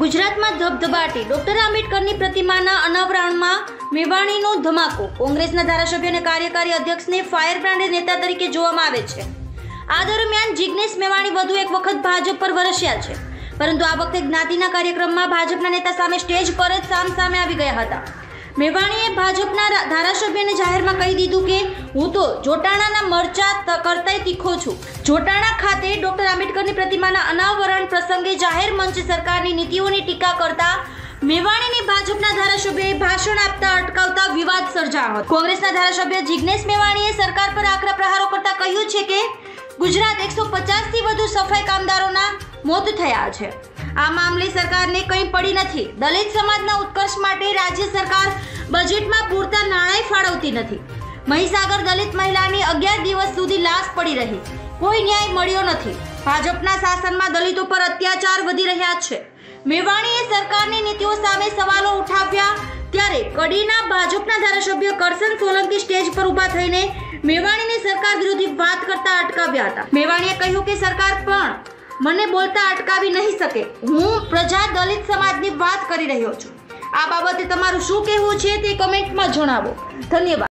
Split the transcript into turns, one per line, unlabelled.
ગુજરાતમાં ધબધબાટી ડોક્ટર આંબેડકરની પ્રતિમાના અનાવરણમાં મેવાણીનો ધમાકો। કોંગ્રેસના ધારાસભ્ય અને કાર્યકારી અધ્યક્ષને ફાયર બ્રાન્ડ નેતા તરીકે જોવામાં આવે છે। આ દરમિયાન જિગ્નેશ મેવાણી વધુ એક વખત ભાજપ પર વરસ્યા છે, પરંતુ આ વખતે જ્ઞાતિના કાર્યક્રમમાં ભાજપના નેતા સામે સ્ટેજ પર જ સામસામે આવી ગયા હતા। મેવાણીએ ભાજપના ધારાસભ્યને જાહેરમાં કહી દીધું કે હું તો જોટાણાના મરચા કરતાંય તીખો છું। જોટાણા ખાતે ડોક્ટર આંબેડકરની પ્રતિમાના અનાવરણ પ્રસંગે જાહેર મંચ સરકારની નીતિઓની ટીકા કરતા મેવાણીને ભાજપના ધારાસભ્યએ ભાષણ આપતા અટકાવતા વિવાદ સર્જાયો હતો। કોંગ્રેસના ધારાસભ્ય જિગ્નેશ મેવાણીએ સરકાર પર આકરા પ્રહારો કરતા કહ્યું છે કે ગુજરાત 150થી વધુ સફાઈ કામદારોના મોત થયા છે। આ મામલે સરકારને કંઈ પડી નથી। દલિત સમાજના ઉત્કર્ષ માટે રાજ્ય સરકાર બજેટમાં પૂરતા નાણાં ફાળવતી નથી। મહીસાગર દલિત મહિલાની 11 દિવસ સુધી લાશ પડી રહી, કોઈ ન્યાય મળ્યો નથી। ભાજપના શાસનમાં દલિતો પર અત્યાચાર વધી રહ્યા છે। મેવાણીએ સરકારની નીતિઓ સામે સવાલો ઉઠાવ્યા ત્યારે કડીના ભાજપના ધારાસભ્ય કરશન સોલંકી સ્ટેજ પર ઊભા થઈને મેવાણીને સરકાર વિરોધી વાત કરતા અટકાવ્યા હતા। મેવાણીએ કહ્યું કે સરકાર પણ મને બોલતા અટકાવી નહીં શકે। હું પ્રજા દલિત સમાજની વાત કરી રહ્યો છું। આ બાબતે તમારું શું કહેવું છે તે કમેન્ટમાં જણાવો। ધન્યવાદ।